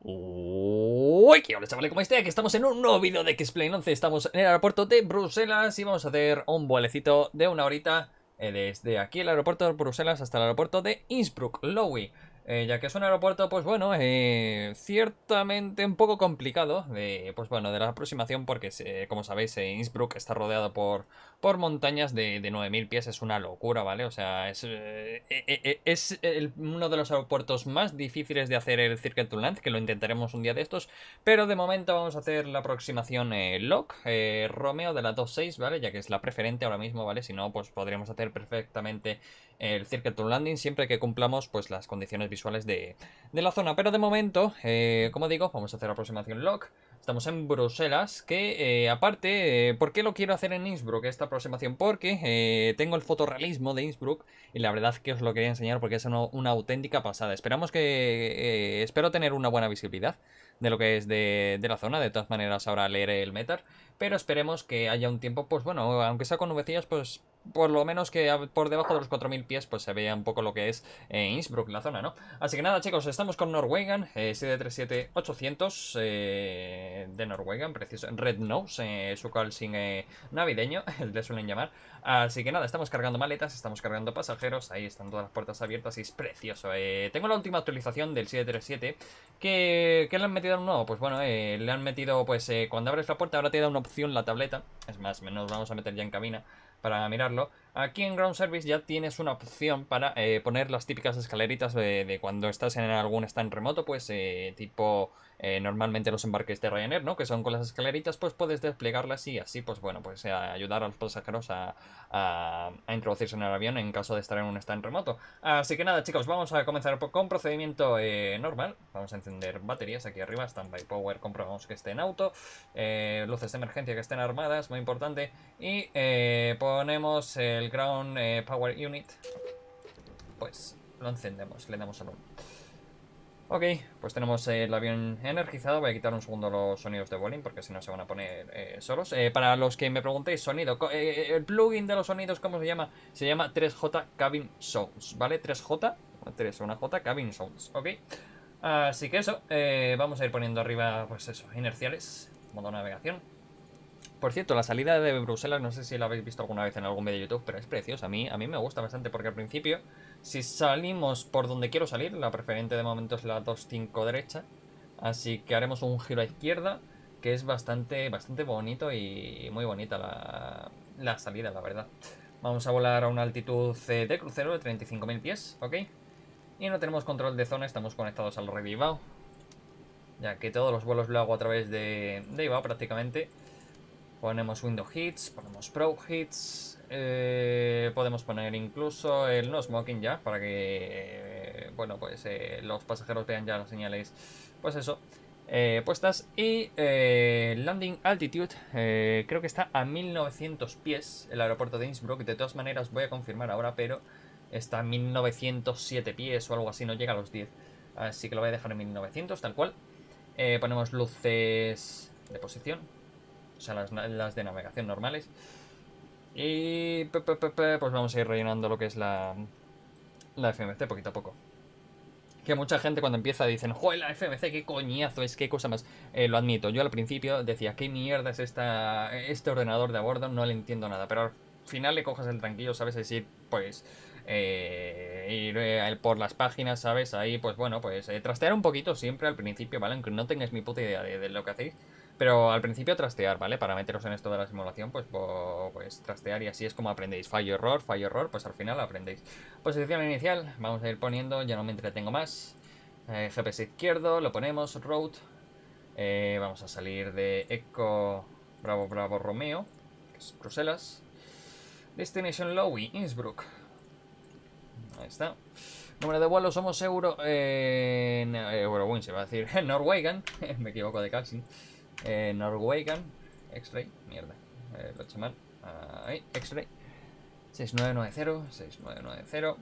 Uy, ¿qué hola chavales? ¿Cómo estáis? Aquí estamos en un nuevo vídeo de X-Plane 11. Estamos en el aeropuerto de Bruselas y vamos a hacer un vuelecito de una horita desde aquí el aeropuerto de Bruselas hasta el aeropuerto de Innsbruck, Lowy. Ya que es un aeropuerto, pues bueno, ciertamente un poco complicado pues bueno, de la aproximación porque, como sabéis, Innsbruck está rodeado por montañas de 9000 pies. Es una locura, ¿vale? O sea, es uno de los aeropuertos más difíciles de hacer el Circuit to Land, que lo intentaremos un día de estos, pero de momento vamos a hacer la aproximación LOC, Romeo de la 26, ¿vale? Ya que es la preferente ahora mismo, ¿vale? Si no, pues podríamos hacer perfectamente el Circuit to Landing siempre que cumplamos pues las condiciones visuales de la zona. Pero de momento, como digo, vamos a hacer la aproximación LOC. Estamos en Bruselas, que aparte, ¿por qué lo quiero hacer en Innsbruck esta aproximación? Porque tengo el fotorrealismo de Innsbruck y la verdad que os lo quería enseñar porque es una auténtica pasada. Espero tener una buena visibilidad de lo que es de la zona. De todas maneras ahora leeré el metar, pero esperemos que haya un tiempo, pues bueno, aunque sea con nubecillas, pues por lo menos que por debajo de los 4000 pies pues se vea un poco lo que es Innsbruck, la zona, ¿no? Así que nada, chicos, estamos con Norwegian 737-800 de Norwegian, preciso, Red Nose, su calcing navideño, le suelen llamar. Así que nada, estamos cargando maletas, estamos cargando pasajeros, ahí están todas las puertas abiertas y es precioso. Tengo la última actualización del 737 que le han metido un nuevo, pues bueno, le han metido, pues cuando abres la puerta ahora te da una opción la tableta, es más, nos vamos a meter ya en cabina para mirarlo. Aquí en Ground Service ya tienes una opción para poner las típicas escaleritas de cuando estás en algún stand remoto, pues tipo normalmente los embarques de Ryanair, ¿no? Que son con las escaleritas, pues puedes desplegarlas y así, pues bueno, pues ayudar a los pasajeros a introducirse en el avión en caso de estar en un stand remoto. Así que nada, chicos, vamos a comenzar con procedimiento normal. Vamos a encender baterías aquí arriba, standby power, comprobamos que esté en auto, luces de emergencia que estén armadas, muy importante, y ponemos el ground power unit, pues lo encendemos, le damos a on. Ok, pues tenemos el avión energizado. Voy a quitar un segundo los sonidos de Vueling porque si no se van a poner solos. Para los que me preguntéis, sonido, el plugin de los sonidos, ¿cómo se llama? Se llama 3J Cabin Sounds, ¿vale? 3J, 3, una J, Cabin Sounds, ok. Así que eso, vamos a ir poniendo arriba, pues eso, inerciales, modo navegación. Por cierto, la salida de Bruselas, no sé si la habéis visto alguna vez en algún vídeo de YouTube, pero es preciosa. A mí me gusta bastante porque al principio, si salimos por donde quiero salir, la preferente de momento es la 25 derecha, así que haremos un giro a izquierda, que es bastante bonito y muy bonita la salida, la verdad. Vamos a volar a una altitud de crucero de 35.000 pies, ¿ok? Y no tenemos control de zona, estamos conectados al red IVAO, ya que todos los vuelos lo hago a través de IVAO prácticamente. Ponemos Window Hits, ponemos Pro Hits, podemos poner incluso el No Smoking ya, para que, bueno, pues los pasajeros vean ya las señales, pues eso, puestas. Y Landing Altitude, creo que está a 1900 pies el aeropuerto de Innsbruck. De todas maneras voy a confirmar ahora, pero está a 1907 pies o algo así, no llega a los 10. Así que lo voy a dejar en 1900, tal cual. Ponemos luces de posición, o sea, las de navegación normales. Y pues vamos a ir rellenando lo que es la FMC poquito a poco. Que mucha gente cuando empieza dicen, joder, la FMC, qué coñazo es, qué cosa más. Lo admito, yo al principio decía, qué mierda es este ordenador de a bordo, no le entiendo nada. Pero al final le coges el tranquillo, ¿sabes? Es decir, pues ir por las páginas, ¿sabes? Ahí, pues bueno, pues trastear un poquito siempre al principio, ¿vale? Aunque no tengáis ni puta idea de lo que hacéis. Pero al principio trastear, ¿vale? Para meteros en esto de la simulación, pues trastear y así es como aprendéis. Fallo, error, pues al final aprendéis. Posición inicial, vamos a ir poniendo, ya no me entretengo más. GPS izquierdo, lo ponemos, road. Vamos a salir de Eco Bravo Bravo Romeo, que es Bruselas. Destination Lowy, Innsbruck. Ahí está. Número de vuelo somos Eurowings, se va a decir Norwegian. Me equivoco de calcing. Norwegian X-Ray, mierda, lo he hecho mal. Ahí, X-Ray 6990, 6990.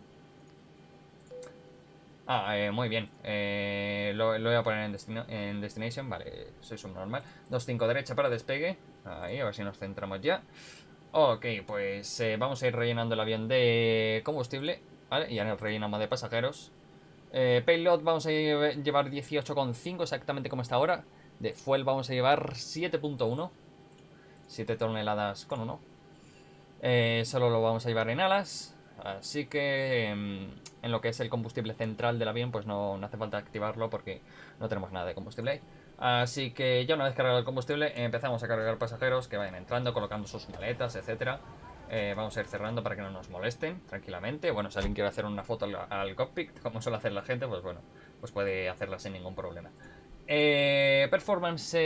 Muy bien. Lo voy a poner en Destination. Vale, soy subnormal. 25 derecha para despegue. Ahí, a ver si nos centramos ya. Ok, pues vamos a ir rellenando el avión de combustible. Vale, y ya nos rellenamos de pasajeros. Payload vamos a llevar 18,5 exactamente como está ahora. De fuel vamos a llevar 7,1. 7 toneladas con 1. Solo lo vamos a llevar en alas. Así que en lo que es el combustible central del avión, pues no hace falta activarlo porque no tenemos nada de combustible ahí. Así que ya una vez cargado el combustible, empezamos a cargar pasajeros que vayan entrando, colocando sus maletas, etcétera. Vamos a ir cerrando para que no nos molesten tranquilamente. Bueno, si alguien quiere hacer una foto al cockpit, como suele hacer la gente, pues bueno, pues puede hacerla sin ningún problema. Performance.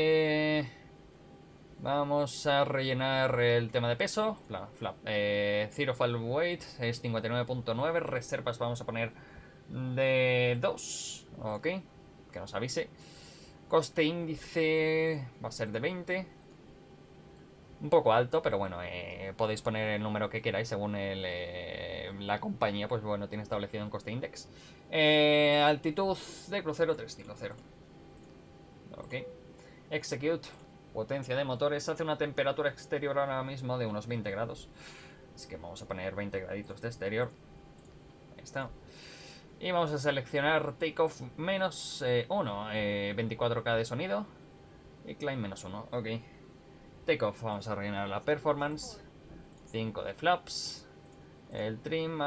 Vamos a rellenar el tema de peso. Zero Fall Weight es 59,9. Reservas vamos a poner de 2. Ok, que nos avise. Coste índice va a ser de 20. Un poco alto, pero bueno, podéis poner el número que queráis según la compañía, pues bueno, tiene establecido un coste index. Altitud de crucero 350. Ok. Execute. Potencia de motores. Hace una temperatura exterior ahora mismo de unos 20 grados. Así que vamos a poner 20 graditos de exterior. Ahí está. Y vamos a seleccionar takeoff menos 1. 24K de sonido. Y climb menos 1. Ok. Takeoff. Vamos a rellenar la performance. 5 de flaps. El trim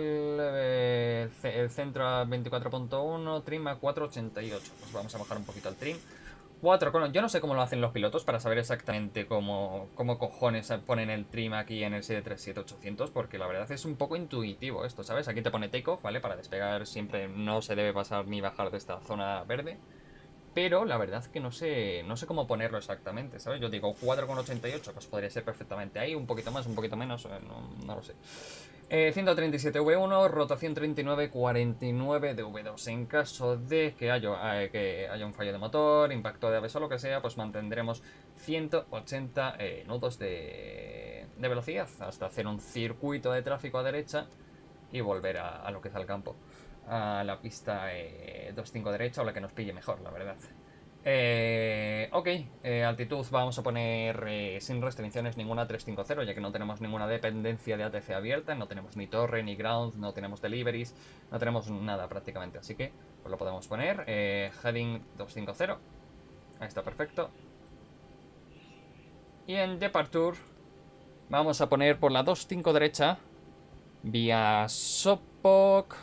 el centro a 24,1. Trim a 4,88. Pues vamos a bajar un poquito el trim. 4 yo no sé cómo lo hacen los pilotos para saber exactamente cómo cojones ponen el trim aquí en el 737-800, porque la verdad es un poco intuitivo esto, ¿sabes? Aquí te pone takeoff, ¿vale? Para despegar siempre no se debe pasar ni bajar de esta zona verde. Pero la verdad que no sé cómo ponerlo exactamente, ¿sabes? Yo digo 4,88, pues podría ser perfectamente ahí, un poquito más, un poquito menos, no lo sé. 137 V1, rotación 39,49 de V2. En caso de que haya un fallo de motor, impacto de aves o lo que sea, pues mantendremos 180 nudos de velocidad hasta hacer un circuito de tráfico a derecha y volver a lo que es al campo. A la pista 2.5 derecha o la que nos pille mejor, la verdad. Ok, altitud vamos a poner sin restricciones ninguna 350, ya que no tenemos ninguna dependencia de ATC abierta, no tenemos ni torre, ni ground, no tenemos deliveries, no tenemos nada prácticamente, así que pues lo podemos poner. Heading 250, ahí está perfecto. Y en departure vamos a poner por la 2.5 derecha, vía Sopok.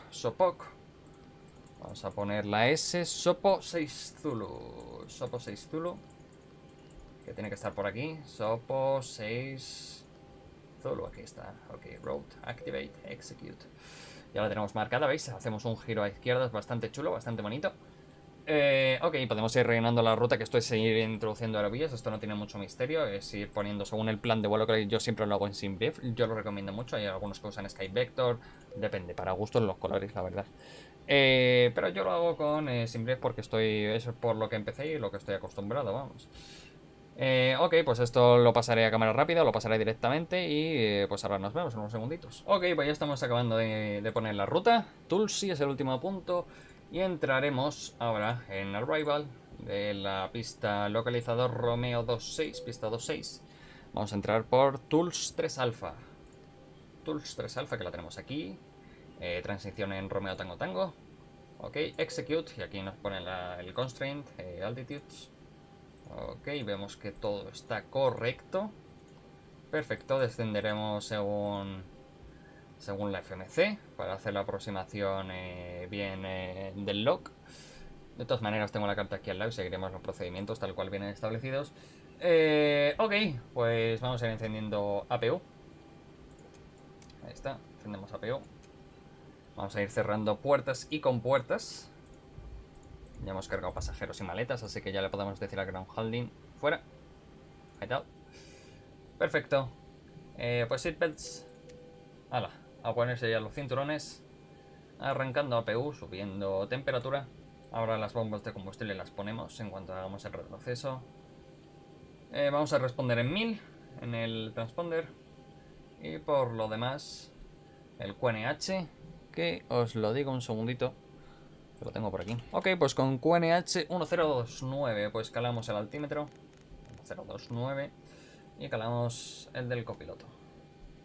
Vamos a poner la S, Sopo 6 Zulu. Sopo 6 Zulu. Que tiene que estar por aquí. Sopo 6 Zulu, aquí está. Ok, road, activate, execute. Ya la tenemos marcada, ¿veis? Hacemos un giro a izquierda, es bastante chulo, bastante bonito. Ok, podemos ir rellenando la ruta, que esto es seguir introduciendo aerovías. Esto no tiene mucho misterio, es ir poniendo según el plan de vuelo, que yo siempre lo hago en SimBrief. Yo lo recomiendo mucho, hay algunos que usan SkyVector. Depende, para gustos los colores, la verdad. Pero yo lo hago con SimBrief porque es por lo que empecé y lo que estoy acostumbrado, vamos. Ok, pues esto lo pasaré a cámara rápida, lo pasaré directamente y pues ahora nos vemos en unos segunditos. Ok, pues ya estamos acabando de poner la ruta. Tulsi es el último punto y entraremos ahora en Arrival de la pista localizador Romeo 26, pista 26. Vamos a entrar por Tuls 3 Alfa. Tuls 3 Alfa, que la tenemos aquí. Transición en Romeo Tango Tango. Ok, execute, y aquí nos pone el constraint, altitudes. Ok, vemos que todo está correcto. Perfecto, descenderemos según la FMC para hacer la aproximación bien del log. De todas maneras tengo la carta aquí al lado y seguiremos los procedimientos tal cual vienen establecidos. Ok, pues vamos a ir encendiendo APU. Ahí está, encendemos APU. Vamos a ir cerrando puertas y compuertas. Ya hemos cargado pasajeros y maletas, así que ya le podemos decir al ground handling fuera. Ahí está. Perfecto. Pues seatbelts. Hala, a ponerse ya los cinturones. Arrancando APU, subiendo temperatura. Ahora las bombas de combustible las ponemos en cuanto hagamos el retroceso. Vamos a responder en 1000 en el transponder. Y por lo demás, el QNH, que os lo digo un segundito. Lo tengo por aquí. Ok, pues con QNH 1029, pues calamos el altímetro. 1029. Y calamos el del copiloto.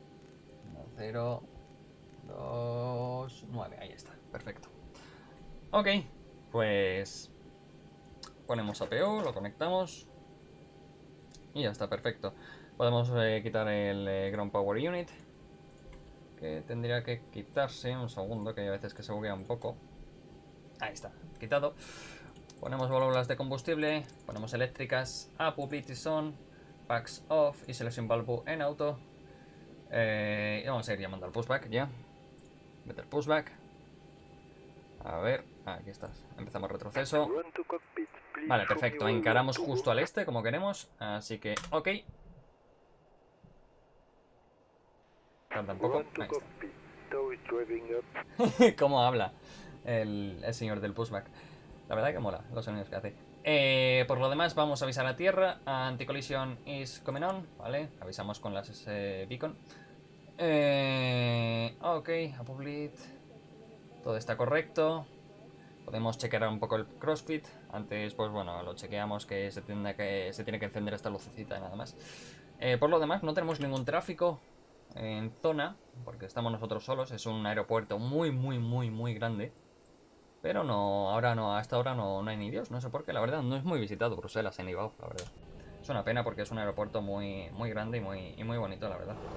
1029, ahí está, perfecto. Ok, pues ponemos APO, lo conectamos y ya está, perfecto. Podemos quitar el Ground Power Unit, que tendría que quitarse un segundo, que hay veces que se buguea un poco. Ahí está, quitado. Ponemos válvulas de combustible, ponemos eléctricas, up, utility on, packs off y selection valve en auto. Y vamos a ir llamando al pushback ya. Meter pushback. A ver, aquí estás. Empezamos retroceso. Vale, perfecto. Encaramos justo al este como queremos. Así que, ok. Tarda un poco. Ahí está. ¿Cómo habla el señor del pushback? La verdad que mola los sonidos que hace. Por lo demás, vamos a avisar a tierra. Anti-collision is coming on. Vale, avisamos con las beacon. Ok, upload. Todo está correcto. Podemos chequear un poco el crossfit. Antes, pues bueno, lo chequeamos que se tiene que encender esta lucecita y nada más. Por lo demás, no tenemos ningún tráfico en zona, porque estamos nosotros solos. Es un aeropuerto muy grande. Pero no, hasta ahora no hay ni Dios, no sé por qué, la verdad, no es muy visitado Bruselas en Ibao, la verdad. Es una pena porque es un aeropuerto muy grande y muy bonito, la verdad.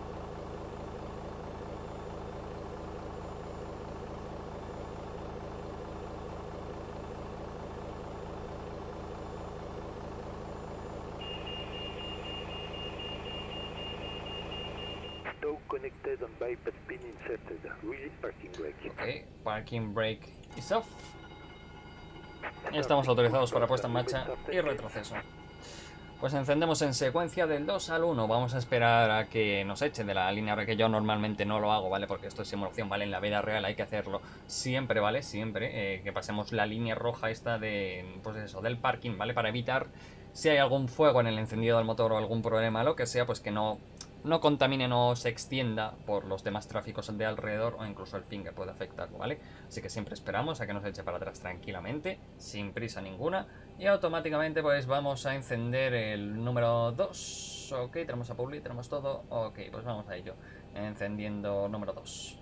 Connected and bypass pin inserted. Release parking brake. Ok, parking brake is off. Estamos autorizados para puesta en marcha y retroceso. Pues encendemos en secuencia del 2 al 1. Vamos a esperar a que nos echen de la línea, que yo normalmente no lo hago, ¿vale? Porque esto es simulación, ¿vale? En la vida real hay que hacerlo siempre, ¿vale? Siempre que pasemos la línea roja esta de, pues eso, del parking, ¿vale? Para evitar, si hay algún fuego en el encendido del motor o algún problema, lo que sea, pues que no contamine, no se extienda por los demás tráficos de alrededor o incluso el ping que puede afectar, ¿vale? Así que siempre esperamos a que nos eche para atrás tranquilamente, sin prisa ninguna, y automáticamente pues vamos a encender el número 2. Ok, tenemos a Publi, tenemos todo. Ok, pues vamos a ello. Encendiendo número 2.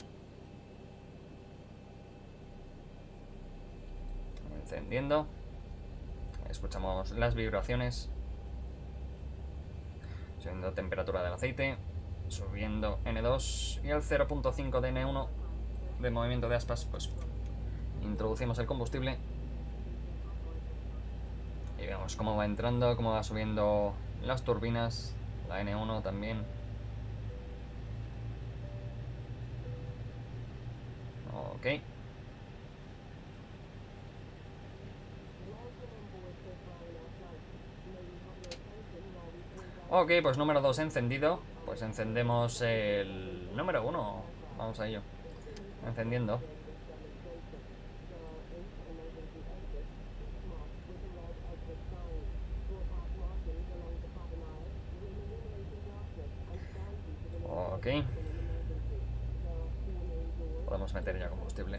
Encendiendo. Escuchamos las vibraciones. Subiendo temperatura del aceite. Subiendo N2. Y al 0.5 de N1 de movimiento de aspas, pues introducimos el combustible. Y vemos cómo va entrando, cómo va subiendo las turbinas. La N1 también. Ok. Ok, pues número 2 encendido. Pues encendemos el número 1. Vamos a ello. Encendiendo. Ok. Podemos meter ya combustible.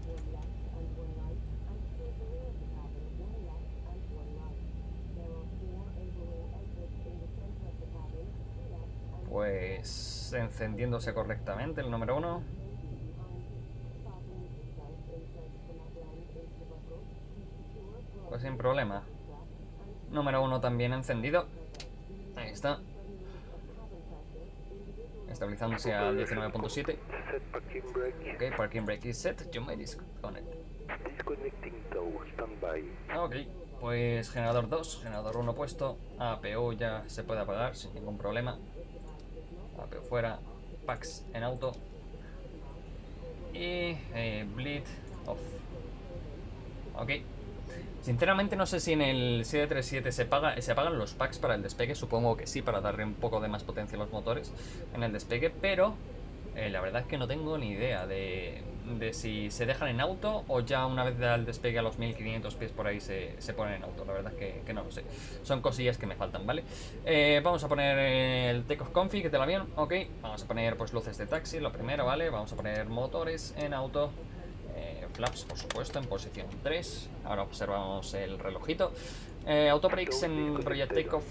Pues encendiéndose correctamente el número 1. Pues sin problema. Número 1 también encendido. Ahí está. Estabilizándose a 19.7. Ok, parking brake is set. You may disconnect. Ok, pues generador 2, generador 1 puesto. APO ya se puede apagar sin ningún problema. APO fuera. Packs en auto. Y bleed off. Ok. Sinceramente no sé si en el 737 se apagan los packs para el despegue. Supongo que sí, para darle un poco de más potencia a los motores en el despegue. Pero la verdad es que no tengo ni idea de si se dejan en auto o ya una vez da el despegue a los 1500 pies por ahí se ponen en auto. La verdad es que no lo sé. Son cosillas que me faltan, ¿vale? Vamos a poner el takeoff config del avión. Ok, vamos a poner pues luces de taxi, lo primero, ¿vale? Vamos a poner motores en auto. Flaps, por supuesto, en posición 3. Ahora observamos el relojito. Auto brakes en rollo takeoff.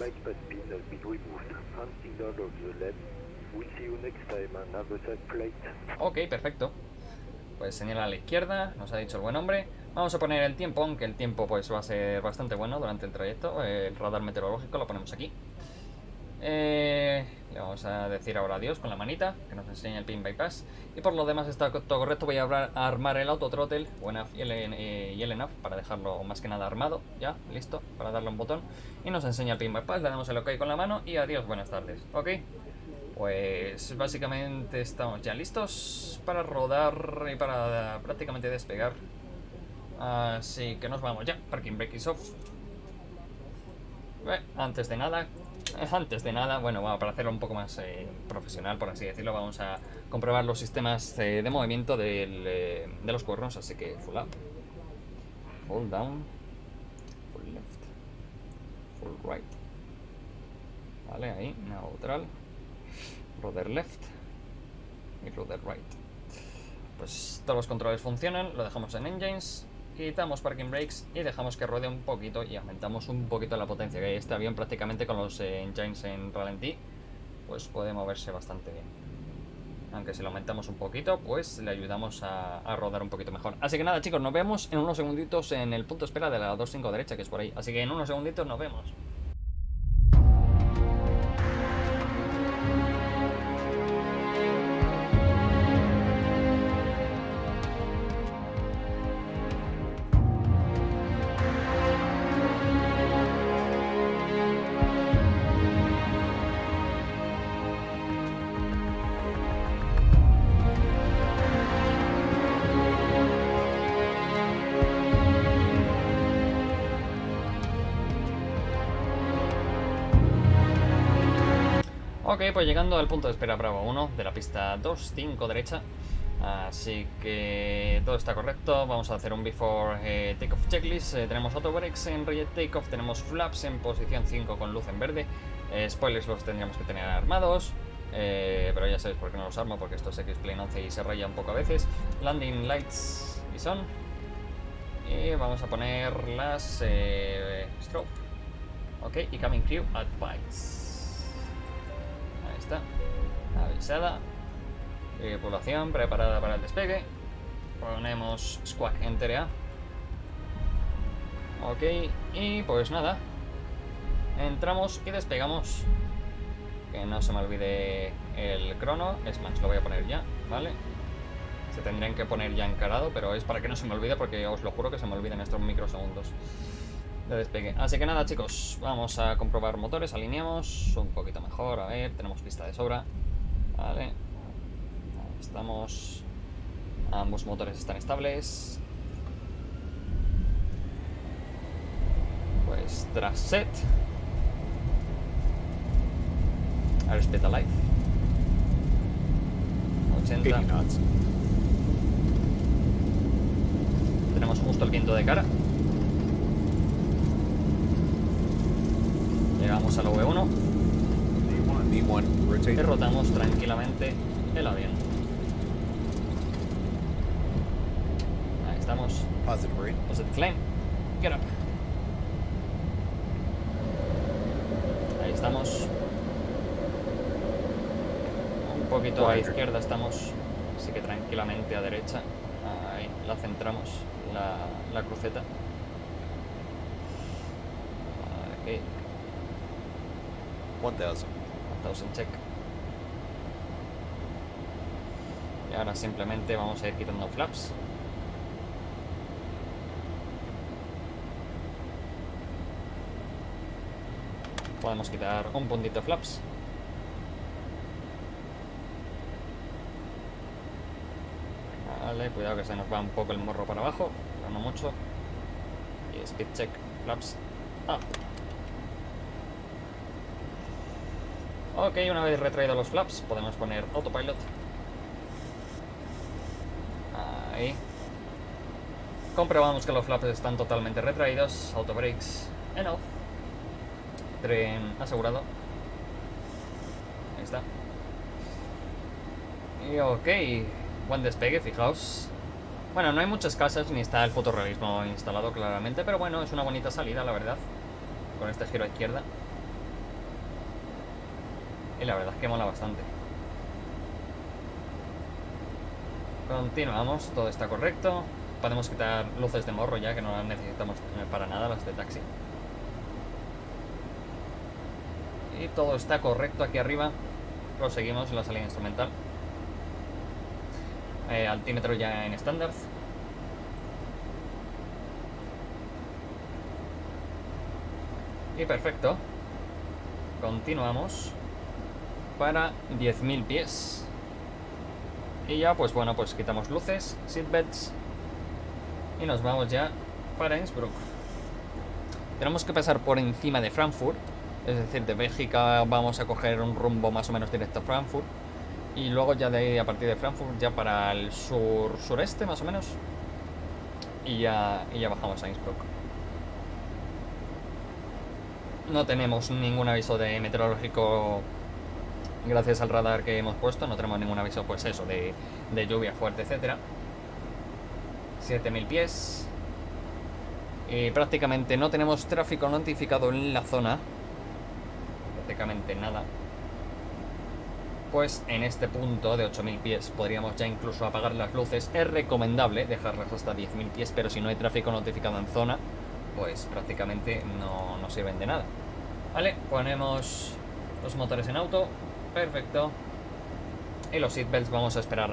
Ok, perfecto. Pues señala a la izquierda, nos ha dicho el buen hombre. Vamos a poner el tiempo, aunque el tiempo pues va a ser bastante bueno durante el trayecto. El radar meteorológico lo ponemos aquí. Le vamos a decir ahora adiós con la manita, que nos enseñe el pin bypass. Y por lo demás está todo correcto. Voy a armar el autothrottle y el enough para dejarlo más que nada armado. Ya, listo, para darle un botón. Y nos enseña el pin bypass, le damos el ok con la mano y adiós, buenas tardes. Ok, pues básicamente estamos ya listos para rodar y para prácticamente despegar. Así que nos vamos ya. Parking brake is off. Antes de nada, bueno, para hacerlo un poco más profesional, por así decirlo, vamos a comprobar los sistemas de movimiento de los cuernos. Así que full up, full down, full left, full right. Vale, ahí, neutral, rudder left y rudder right. Pues todos los controles funcionan, lo dejamos en engines. Quitamos parking brakes y dejamos que ruede un poquito y aumentamos un poquito la potencia, que este avión prácticamente con los engines en ralentí pues puede moverse bastante bien. Aunque si lo aumentamos un poquito pues le ayudamos a rodar un poquito mejor. Así que nada chicos, nos vemos en unos segunditos en el punto de espera de la 25 derecha, que es por ahí. Así que en unos segunditos nos vemos. Ok, pues llegando al punto de espera Bravo 1 de la pista 25 derecha. Así que todo está correcto. Vamos a hacer un before takeoff checklist. Tenemos auto brakes en rejet takeoff. Tenemos flaps en posición 5 con luz en verde. Spoilers los tendríamos que tener armados. Pero ya sabéis por qué no los armo, porque esto es X-Plane 11 y se raya un poco a veces. Landing lights y son. Y vamos a poner las strobe. Ok, y coming crew advice. Ahí está, avisada. Tripulación preparada para el despegue. Ponemos squawk enter A. Ok, y pues nada, entramos y despegamos. Que no se me olvide el crono. Es más, lo voy a poner ya, ¿vale? Se tendrían que poner ya encarado, pero es para que no se me olvide, porque os lo juro que se me olviden estos microsegundos de despegue. Así que nada chicos, vamos a comprobar motores, alineamos un poquito mejor, a ver, tenemos pista de sobra. Vale, ahí estamos. Ambos motores están estables. Pues tras set. Airspeed alive 80. Tenemos justo el viento de cara. Llegamos al V1 y rotamos tranquilamente el avión. Ahí estamos. Positive flame. Get up. Ahí estamos. Un poquito a izquierda estamos, así que tranquilamente a derecha. Ahí la centramos, la cruceta. Ok. 1000 check. Y ahora simplemente vamos a ir quitando flaps. Podemos quitar un puntito de flaps. Vale, cuidado que se nos va un poco el morro para abajo, pero no mucho. Y speed check, flaps up. Ok, una vez retraído los flaps, podemos poner autopilot. Ahí. Comprobamos que los flaps están totalmente retraídos. Auto brakes en off. Tren asegurado. Ahí está. Y ok, buen despegue, fijaos. Bueno, no hay muchas casas ni está el fotorrealismo instalado claramente, pero bueno, es una bonita salida, la verdad. Con este giro a izquierda. Y la verdad es que mola bastante. Continuamos, todo está correcto. podemos quitar luces de morro ya, que no las necesitamos para nada, las de taxi. Y todo está correcto aquí arriba. Proseguimos la salida instrumental. Altímetro ya en estándar. Y perfecto. Continuamos para 10.000 pies. Y ya, pues bueno, pues quitamos luces, seatbelts y nos vamos ya para Innsbruck. Tenemos que pasar por encima de Frankfurt, es decir, de Bélgica vamos a coger un rumbo más o menos directo a Frankfurt. Y luego ya de ahí, a partir de Frankfurt, ya para el sureste más o menos. Y ya bajamos a Innsbruck. No tenemos ningún aviso de meteorológico gracias al radar que hemos puesto. No tenemos ningún aviso, pues eso, de lluvia fuerte, etcétera. 7.000 pies. Y prácticamente no tenemos tráfico notificado en la zona. Prácticamente nada. Pues en este punto de 8.000 pies podríamos ya incluso apagar las luces. Es recomendable dejarlas hasta 10.000 pies, pero si no hay tráfico notificado en zona, pues prácticamente no sirven de nada. Vale, ponemos los motores en auto. Perfecto. Y los seatbelts vamos a esperar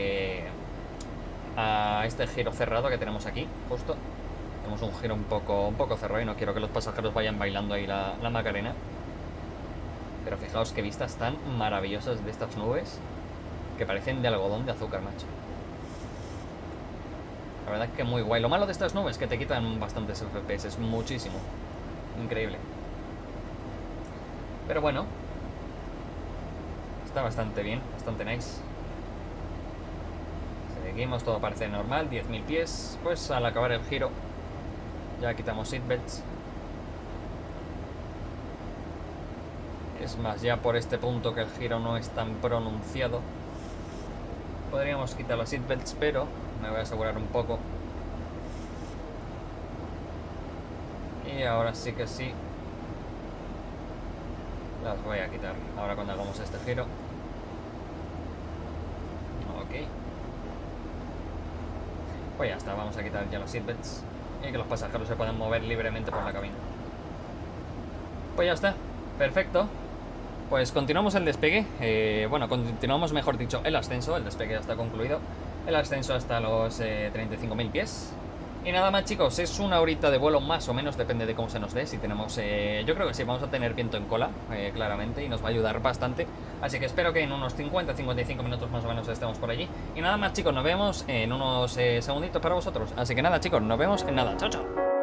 a este giro cerrado que tenemos aquí, justo. Tenemos un giro un poco cerrado y no quiero que los pasajeros vayan bailando ahí la Macarena. Pero fijaos qué vistas tan maravillosas de estas nubes, que parecen de algodón de azúcar, macho. La verdad es que muy guay. Lo malo de estas nubes es que te quitan bastantes FPS, es muchísimo. Increíble. Pero bueno, está bastante bien, bastante nice. Seguimos, todo parece normal, 10.000 pies. Pues al acabar el giro ya quitamos seatbelts. Es más, ya por este punto que el giro no es tan pronunciado, podríamos quitar los seatbelts, pero me voy a asegurar un poco. Y ahora sí que sí las voy a quitar ahora cuando hagamos este giro. Ok. Pues ya está, vamos a quitar ya los seatbelts y que los pasajeros se puedan mover libremente por la cabina. Pues ya está, perfecto. Pues continuamos el despegue, bueno, continuamos mejor dicho el ascenso, el despegue ya está concluido. El ascenso hasta los 35.000 pies. Y nada más, chicos, es una horita de vuelo más o menos, depende de cómo se nos dé. Si tenemos, yo creo que sí, vamos a tener viento en cola, claramente, y nos va a ayudar bastante. Así que espero que en unos 50-55 minutos más o menos estemos por allí. Y nada más, chicos, nos vemos en unos segunditos para vosotros. Así que nada, chicos, nos vemos en nada. Chao, chao.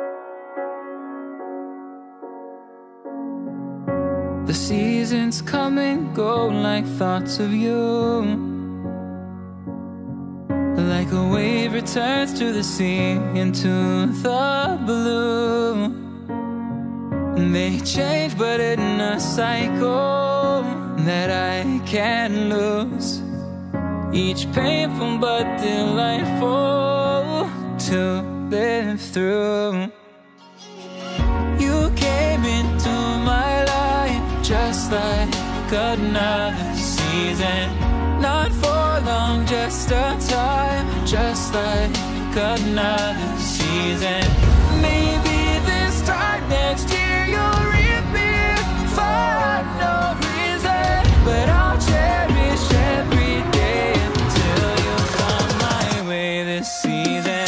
The seasons come and go like thoughts of you. Like a wave returns to the sea, into the blue. They change but in a cycle that I can't lose. Each painful but delightful to live through. You came into my life just like another season. Not for long, just a time, just like another season. Maybe this time next year you'll reappear for no reason, but I'll cherish every day until you come my way this season.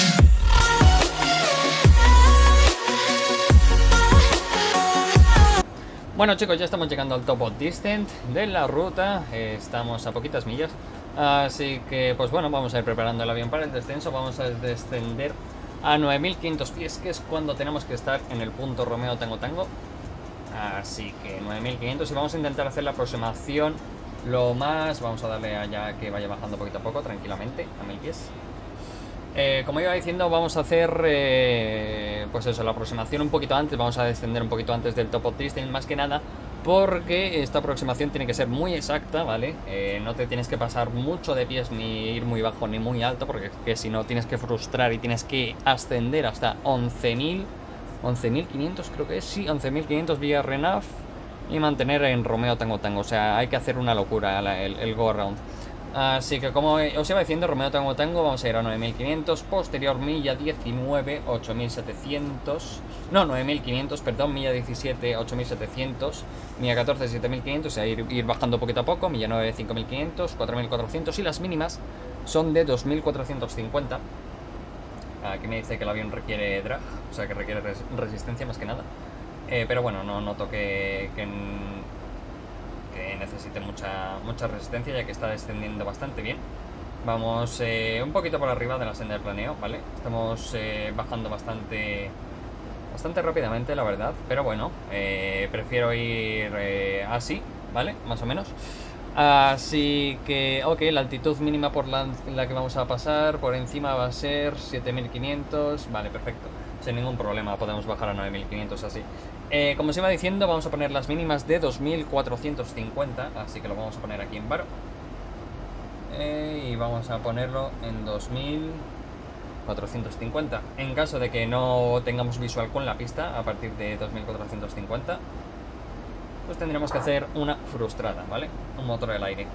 Bueno, chicos, ya estamos llegando al top of distance de la ruta. Estamos a poquitas millas. Así que, pues bueno, vamos a ir preparando el avión para el descenso. Vamos a descender a 9.500 pies, que es cuando tenemos que estar en el punto Romeo Tango Tango. Así que 9.500 y vamos a intentar hacer la aproximación lo más... Vamos a darle allá que vaya bajando poquito a poco, tranquilamente, a 1.000 pies. Como iba diciendo, vamos a hacer pues eso, la aproximación un poquito antes. Vamos a descender un poquito antes del top of distance, más que nada porque esta aproximación tiene que ser muy exacta, ¿vale? No te tienes que pasar mucho de pies, ni ir muy bajo ni muy alto, porque que si no tienes que frustrar y tienes que ascender hasta 11.500, creo que es, sí, 11.500 vía RENAV y mantener en Romeo Tango Tango. O sea, hay que hacer una locura el go around. Así que como os iba diciendo, Romeo Tango, vamos a ir a 9500, posterior milla 19, 8700, no, 9500, perdón, milla 17, 8700, milla 14, 7500, o sea, ir bajando poquito a poco, milla 9, 5500, 4400 y las mínimas son de 2450. Aquí me dice que el avión requiere drag, o sea que requiere resistencia más que nada. Pero bueno, no noto que necesite mucha resistencia, ya que está descendiendo bastante bien. Vamos un poquito por arriba de la senda del planeo, ¿vale? Estamos bajando bastante rápidamente, la verdad. Pero bueno, prefiero ir así, ¿vale? Más o menos. Así que, ok, la altitud mínima por la que vamos a pasar por encima va a ser 7500. Vale, perfecto. Sin ningún problema podemos bajar a 9500 así. Como os iba diciendo, vamos a poner las mínimas de 2450. Así que lo vamos a poner aquí en varo. Y vamos a ponerlo en 2450. En caso de que no tengamos visual con la pista a partir de 2450, pues tendremos que hacer una frustrada, ¿vale? Un motor al aire.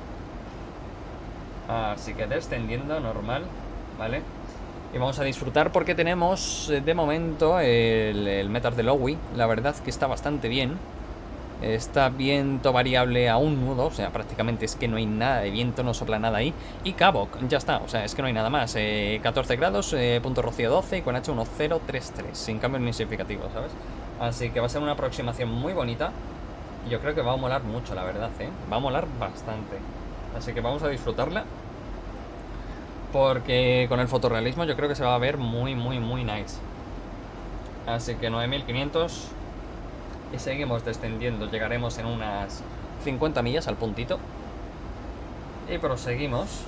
Así que descendiendo, normal, ¿vale? Y vamos a disfrutar porque tenemos de momento el METAR de Lowy. La verdad que está bastante bien. Está viento variable a un nudo, o sea, prácticamente es que no hay nada de viento, no sopla nada ahí. Y Cabok, ya está, o sea, es que no hay nada más. 14 grados, punto rocío 12 y con H1033, sin cambios ni significativos, ¿sabes? Así que va a ser una aproximación muy bonita. Yo creo que va a molar mucho, la verdad, ¿eh? Va a molar bastante. Así que vamos a disfrutarla. Porque con el fotorrealismo yo creo que se va a ver muy nice. Así que 9500. Y seguimos descendiendo. Llegaremos en unas 50 millas al puntito. Y proseguimos.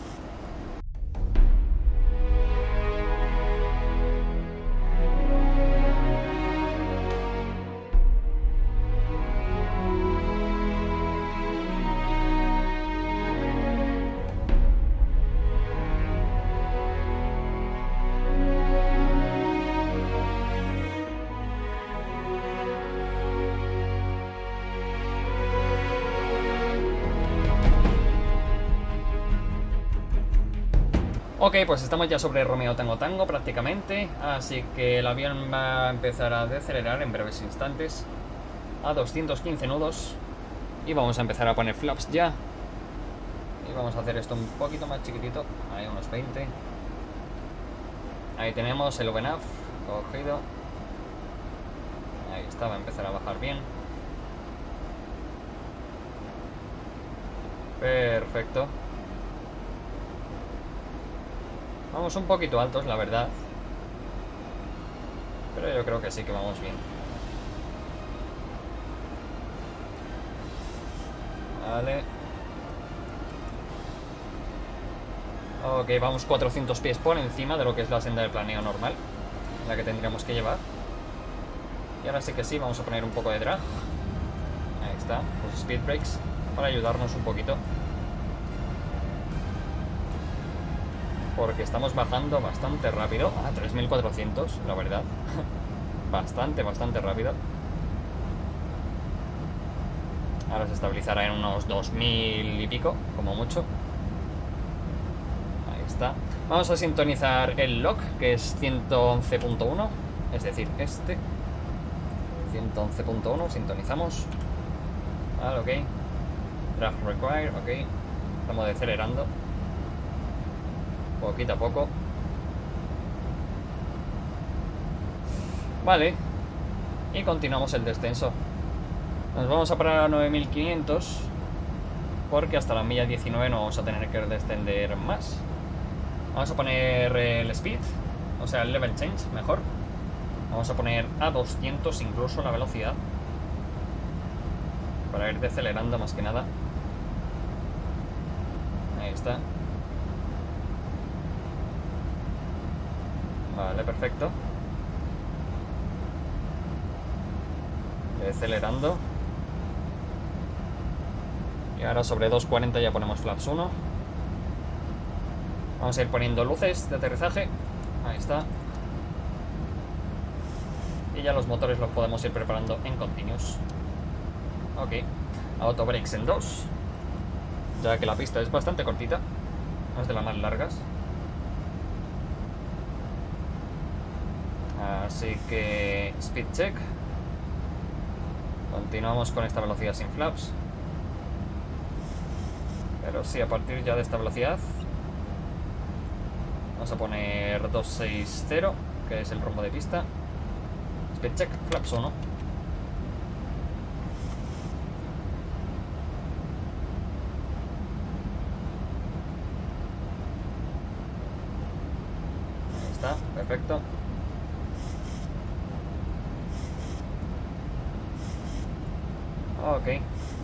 Ok, pues estamos ya sobre Romeo Tango prácticamente, así que el avión va a empezar a decelerar en breves instantes a 215 nudos y vamos a empezar a poner flaps ya. Y vamos a hacer esto un poquito más chiquitito, ahí unos 20. Ahí tenemos el VNAV cogido. Ahí está, va a empezar a bajar bien. Perfecto. Vamos un poquito altos, la verdad. Pero yo creo que sí que vamos bien. Vale. Ok, vamos 400 pies por encima de lo que es la senda del planeo normal, la que tendríamos que llevar. Y ahora sí que sí, vamos a poner un poco de drag. Ahí está, los speed brakes, para ayudarnos un poquito. Porque estamos bajando bastante rápido. A 3400, la verdad. Bastante rápido. Ahora se estabilizará en unos 2000 y pico, como mucho. Ahí está. Vamos a sintonizar el lock, que es 111.1. Es decir, este 111.1, sintonizamos. Vale, ok. Drag required, ok. Estamos decelerando poquito a poco. Vale. Y continuamos el descenso. Nos vamos a parar a 9500. Porque hasta la milla 19 no vamos a tener que descender más. Vamos a poner el speed, o sea el level change, mejor. Vamos a poner a 200 incluso la velocidad, para ir decelerando más que nada. Ahí está. Vale, perfecto. Decelerando. Y ahora sobre 240 ya ponemos flaps 1. Vamos a ir poniendo luces de aterrizaje. Ahí está. Y ya los motores los podemos ir preparando en continuous. Ok. Auto brakes en 2. ya que la pista es bastante cortita, no es de las más largas. Así que speed check. Continuamos con esta velocidad sin flaps. Pero sí, a partir ya de esta velocidad vamos a poner 260, que es el rumbo de pista. Speed check, flaps 1. Ahí está, perfecto. Ok.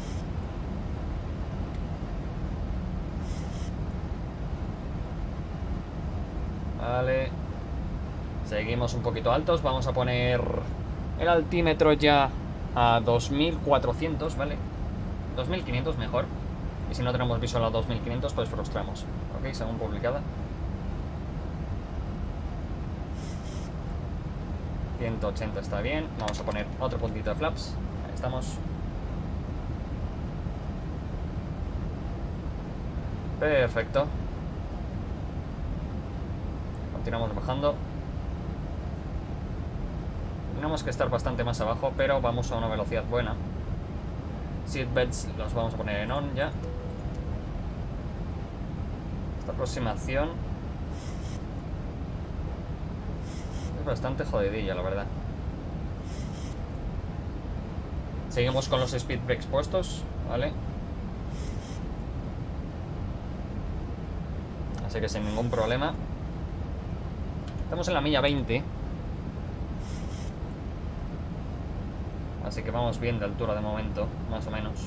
Vale. Seguimos un poquito altos. Vamos a poner el altímetro ya a 2400, ¿vale? 2500 mejor. Y si no tenemos visual a 2500, pues frustramos. Ok, según publicada. 180 está bien. Vamos a poner otro puntito de flaps. Ahí estamos. Perfecto. Continuamos bajando. Tenemos que estar bastante más abajo, pero vamos a una velocidad buena. Seatbelts los vamos a poner en on ya. Esta aproximación es bastante jodidilla, la verdad. Seguimos con los speed brakes puestos, ¿vale? Así que sin ningún problema. Estamos en la milla 20. Así que vamos bien de altura de momento, más o menos.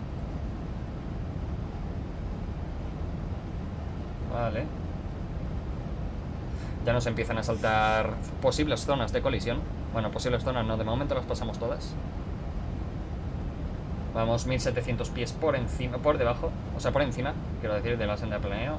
Vale. Ya nos empiezan a saltar posibles zonas de colisión. Bueno, posibles zonas no, de momento las pasamos todas. Vamos 1700 pies por encima, por debajo, o sea, por encima, quiero decir, de la senda de planeo.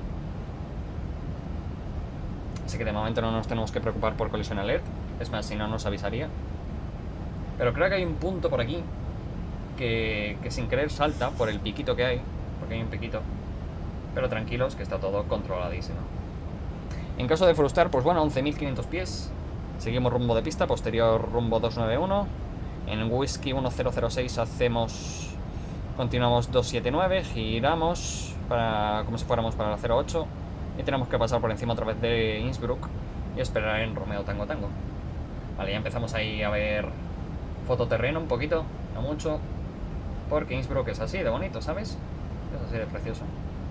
Así que de momento no nos tenemos que preocupar por collision alert. Es más, si no nos avisaría. Pero creo que hay un punto por aquí que sin querer salta por el piquito que hay. Porque hay un piquito. Pero tranquilos, que está todo controladísimo. En caso de frustrar, pues bueno, 11.500 pies. Seguimos rumbo de pista, posterior rumbo 291. En Whisky 1006 hacemos... Continuamos 279, giramos para, como si fuéramos para la 08. Y tenemos que pasar por encima otra vez de Innsbruck y esperar en Romeo Tango Tango. Vale, ya empezamos ahí a ver fototerreno un poquito, no mucho, porque Innsbruck es así de bonito, ¿sabes? Es así de precioso.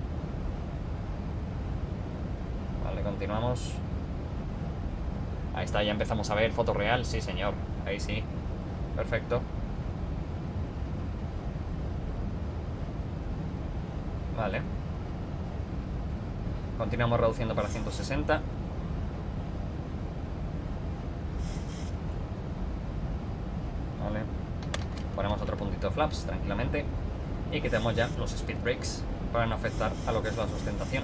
Vale, continuamos. Ahí está, ya empezamos a ver foto real, sí señor, ahí sí. Perfecto. Vale. Continuamos reduciendo para 160. Vale. Ponemos otro puntito de flaps tranquilamente. Y quitamos ya los speed brakes para no afectar a lo que es la sustentación.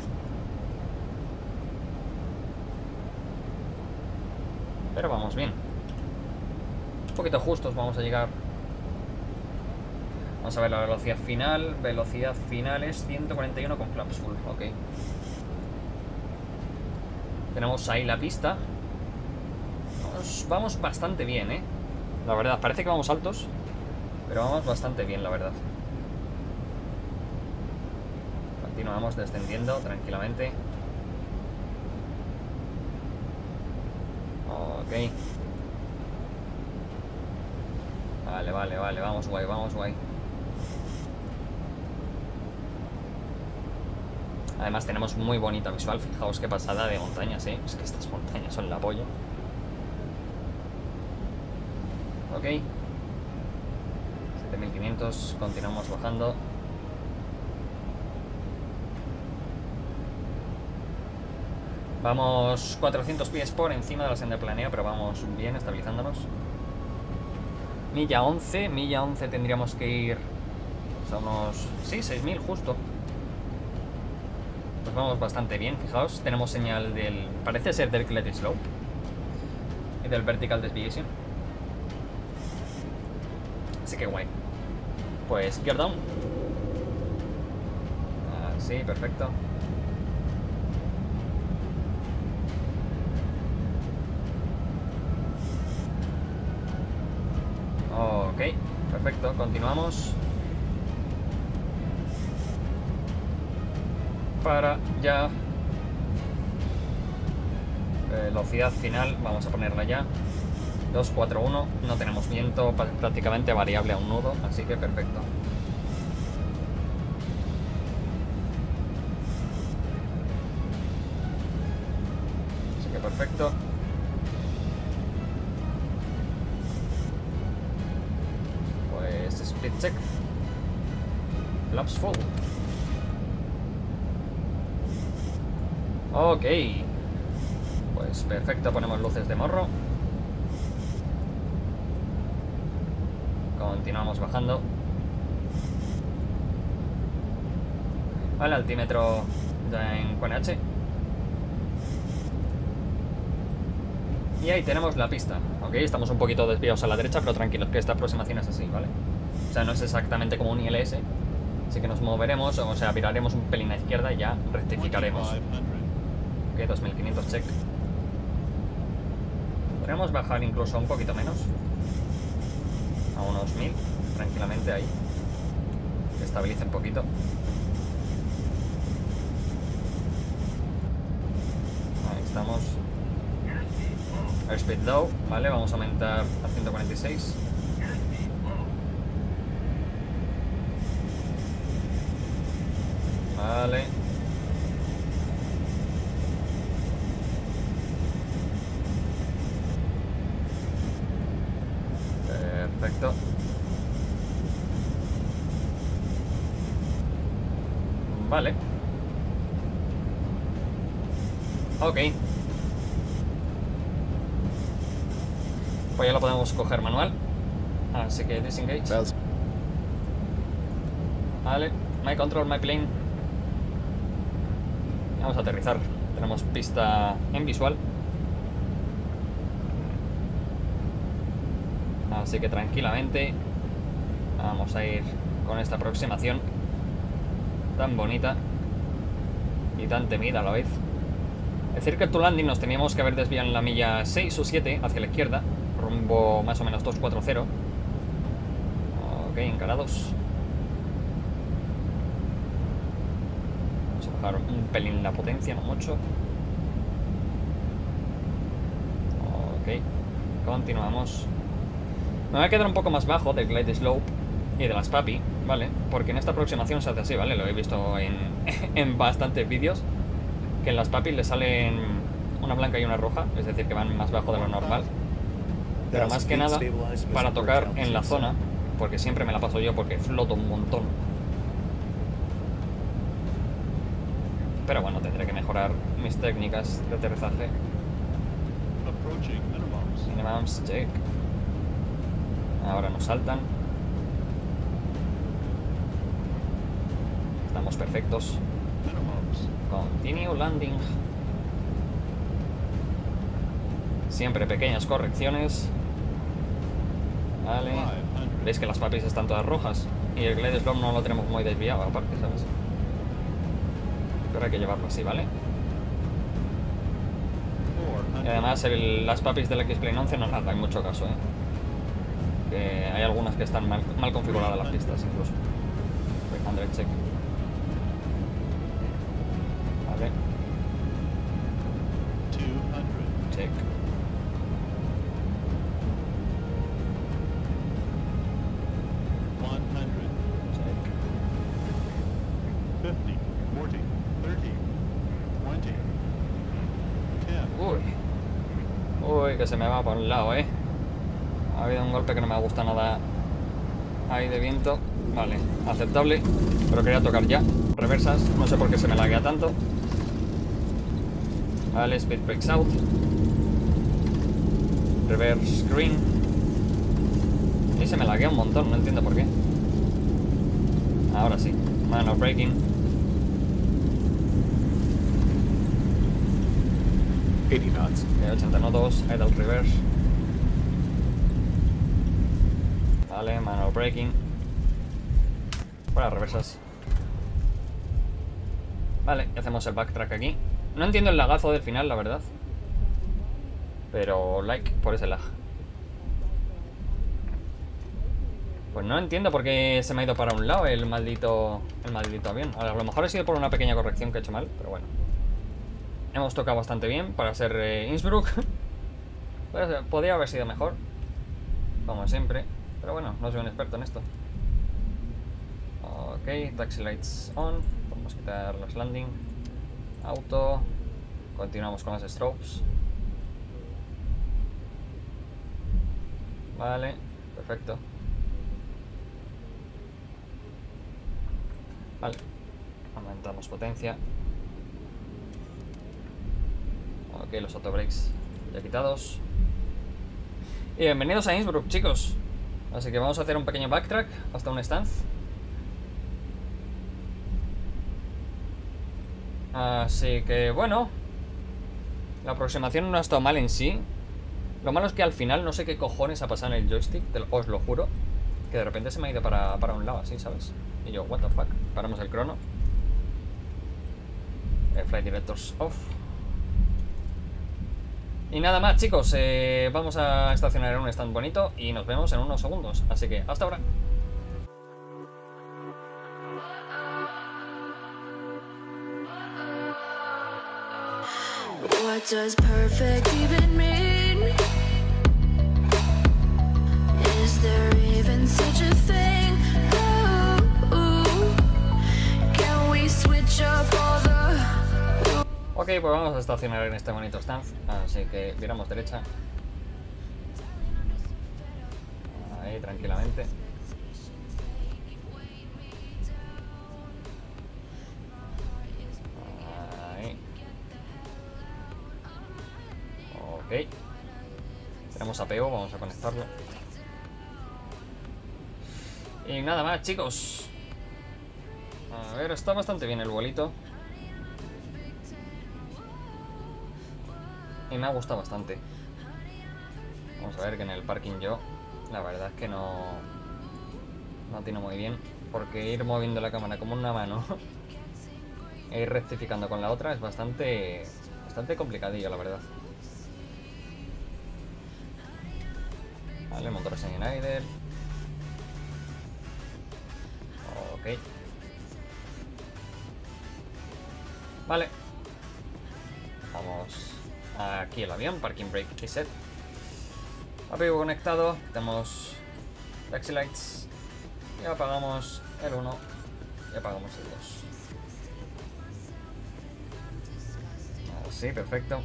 Pero vamos bien. Un poquito justos vamos a llegar. Vamos a ver la velocidad final. Velocidad final es 141 con flaps full. Ok. Tenemos ahí la pista. Vamos bastante bien, ¿eh? La verdad, parece que vamos altos, pero vamos bastante bien, la verdad. Continuamos descendiendo tranquilamente. Ok. Vale, vamos guay, vamos guay. Además tenemos muy bonita visual, fijaos qué pasada de montañas, ¿eh? Es que estas montañas son la polla. Ok. 7500, continuamos bajando. Vamos 400 pies por encima de la senda de planeo, pero vamos bien, estabilizándonos. Milla 11 tendríamos que ir... O unos... Sí, 6000 justo. Pues vamos bastante bien, fijaos. Tenemos señal del... Parece ser del Clear Slope. Y del Vertical Desviation. Así que guay. Pues gear down. Sí, perfecto. Ok, perfecto, continuamos. Para ya velocidad final, vamos a ponerla ya 241, no tenemos viento, prácticamente variable a un nudo, así que perfecto. Así que perfecto. Pues speed check, flaps full. Ok, pues perfecto, ponemos luces de morro. Continuamos bajando. Vale, altímetro ya en QNH. Y ahí tenemos la pista. Ok, estamos un poquito desviados a la derecha, pero tranquilos, que esta aproximación es así, ¿vale? O sea, no es exactamente como un ILS. Así que nos moveremos, o sea, viraremos un pelín a izquierda y ya rectificaremos. Ok, 2500 check. Podríamos bajar incluso un poquito menos. A unos 1000, tranquilamente ahí. Que estabilice un poquito. Ahí estamos. Airspeed low, vale, vamos a aumentar a 146. Vale. Perfecto. Vale. Ok. Pues ya lo podemos coger manual. Así que disengage. Vale. My control, my plane. Vamos a aterrizar. Tenemos pista en visual. Así que tranquilamente vamos a ir con esta aproximación tan bonita y tan temida a la vez. El Circle to Landing nos teníamos que haber desviado en la milla 6 o 7 hacia la izquierda, rumbo más o menos 240. Ok, encarados. Vamos a bajar un pelín la potencia, no mucho. Ok, continuamos. Me voy a quedar un poco más bajo del Glide Slope y de las PAPI, ¿vale? Porque en esta aproximación se hace así, ¿vale? Lo he visto en bastantes vídeos. Que en las PAPI le salen una blanca y una roja, es decir, que van más bajo de lo normal. Pero más que nada para tocar en la zona, porque siempre me la paso yo porque floto un montón. Pero bueno, tendré que mejorar mis técnicas de aterrizaje. Minimums, check. Ahora nos saltan. Estamos perfectos. Continue landing. Siempre pequeñas correcciones. Vale. Veis que las papis están todas rojas. Y el Glide Slope no lo tenemos muy desviado, aparte, ¿sabes? Pero hay que llevarlo así, ¿vale? Y además las papis del X-Plane 11 no nos dan mucho caso, ¿eh? Que hay algunas que están mal configuradas las pistas, incluso. 300 check. Vale. Check. Uy, que se me va por un lado, Ha habido un golpe que no me gusta nada ahí de viento. Vale, aceptable. Pero quería tocar ya. Reversas, no sé por qué se me laguea tanto. Vale, speed breaks out. Reverse screen. Y se me laguea un montón, no entiendo por qué. Ahora sí. Man of braking. 80 knots. 80 nodos, idle reverse. Vale, man of braking. Para reversas. Vale, y hacemos el backtrack aquí. No entiendo el lagazo del final, la verdad. Pero like por ese lag. Pues no entiendo por qué se me ha ido para un lado el maldito avión. A lo mejor ha sido por una pequeña corrección que he hecho mal, pero bueno. Hemos tocado bastante bien para ser Innsbruck. Podría haber sido mejor, como siempre. Pero bueno, no soy un experto en esto. Ok, taxi lights on. Podemos quitar los landing. Auto. Continuamos con las strobes. Vale, perfecto. Vale, aumentamos potencia. Ok, los autobrakes ya quitados. Y bienvenidos a Innsbruck, chicos. Así que vamos a hacer un pequeño backtrack hasta un stance. Así que bueno, la aproximación no ha estado mal en sí. Lo malo es que al final no sé qué cojones ha pasado en el joystick, os lo juro. Que de repente se me ha ido para un lado así, ¿sabes? Y yo, what the fuck. Paramos el crono. Flight directors off. Y nada más, chicos, vamos a estacionar en un stand bonito y nos vemos en unos segundos. Así que hasta ahora. What does perfect even mean? Is there even such a thing? Ooh, can we switch up all the... Ok, pues vamos a estacionar en este bonito stand. Así que viramos derecha. Ahí, tranquilamente. Ahí. Ok. Tenemos apego, vamos a conectarlo. Y nada más, chicos. A ver, está bastante bien el vuelito. Y me ha gustado bastante. Vamos a ver que en el parking yo, la verdad es que no atino muy bien. Porque ir moviendo la cámara como una mano e ir rectificando con la otra es bastante complicadillo, la verdad. Vale, motores en idle. Ok. Vale. Vamos aquí el avión, parking brake reset. Apego conectado, tenemos taxi lights. Y apagamos el 1 y apagamos el 2. Así, perfecto.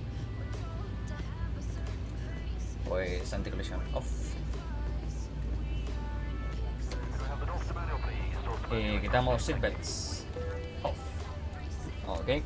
Pues anti-collision off. Y quitamos seatbelts off. Ok.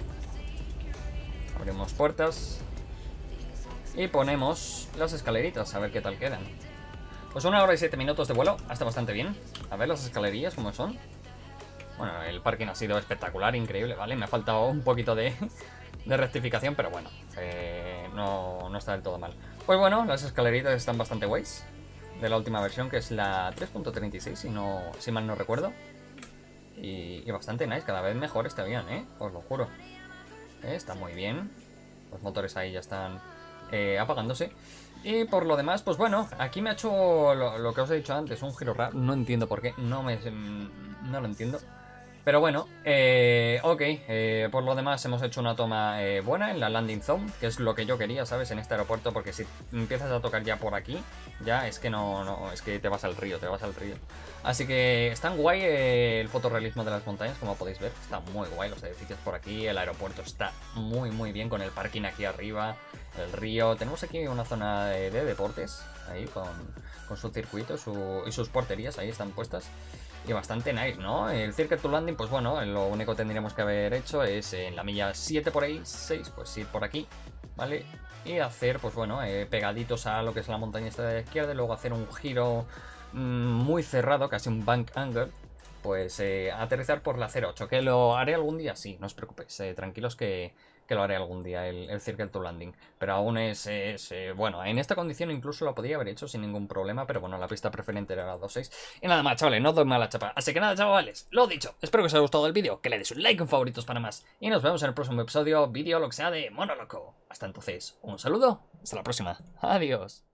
Abrimos puertas. Y ponemos las escaleritas, a ver qué tal quedan. Pues 1 hora y 7 minutos de vuelo, está bastante bien. A ver las escalerillas cómo son. Bueno, el parking ha sido espectacular, increíble, ¿vale? Me ha faltado un poquito de rectificación, pero bueno, no está del todo mal. Pues bueno, las escaleritas están bastante guays. De la última versión, que es la 3.36, si mal no recuerdo. Y bastante nice, cada vez mejor este avión, os lo juro. Está muy bien. Los motores ahí ya están apagándose. Y por lo demás, pues bueno, aquí me ha hecho lo que os he dicho antes, un giro raro. No entiendo por qué, no lo entiendo. Pero bueno, ok, por lo demás hemos hecho una toma buena en la landing zone, que es lo que yo quería, ¿sabes? En este aeropuerto, porque si empiezas a tocar ya por aquí, ya es que es que te vas al río, Así que está guay el fotorrealismo de las montañas, como podéis ver, está muy guay, los edificios por aquí, el aeropuerto está muy bien con el parking aquí arriba, el río. Tenemos aquí una zona de deportes, ahí con su circuito y sus porterías, ahí están puestas. Y bastante nice, ¿no? El Circuit to Landing, pues bueno, lo único que tendríamos que haber hecho es en la milla 7 por ahí, 6, pues ir por aquí, ¿vale? Y hacer, pues bueno, pegaditos a lo que es la montaña esta de la izquierda, y luego hacer un giro muy cerrado, casi un bank angle, pues aterrizar por la 08, que lo haré algún día, sí, no os preocupéis, tranquilos que que lo haré algún día, el Circle to Landing. Pero aún es bueno, en esta condición incluso lo podría haber hecho sin ningún problema, pero bueno, la pista preferente era la 2.6. Y nada más, chavales, no os doy mala chapa. Así que nada, chavales, lo dicho, espero que os haya gustado el vídeo, que le deis un like en favoritos para más. Y nos vemos en el próximo episodio, vídeo, lo que sea de Monoloco. Hasta entonces, un saludo, hasta la próxima. Adiós.